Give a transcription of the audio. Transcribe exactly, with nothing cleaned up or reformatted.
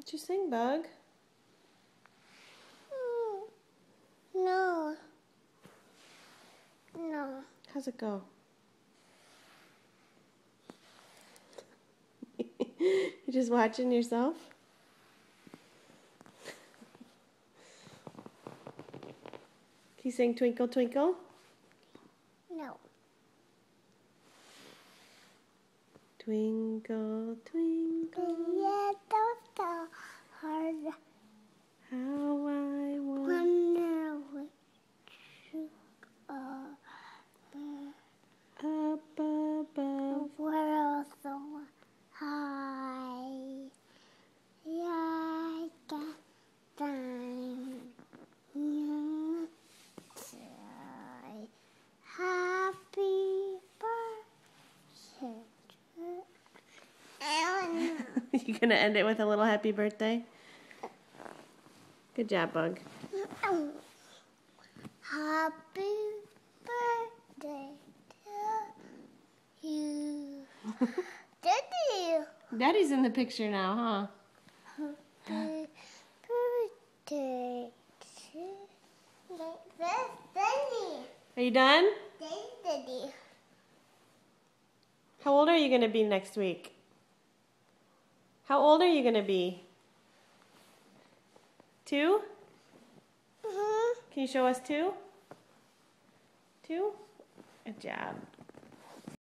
Did you sing, Bug? No. No. How's it go? You just watching yourself? Can you sing Twinkle Twinkle? No. Twinkle Twinkle Yeah, don't so hard. how I want Wonder which you are. up above. World so high. Yeah, I got time. Happy birthday. You gonna end it with a little happy birthday? Good job, Bug. Happy birthday to you. Daddy. Daddy's in the picture now, huh? Happy birthday to Daddy. Are you done? Daddy. How old are you gonna be next week? How old are you gonna be? Two? Mm-hmm. Can you show us two? Two? Good job.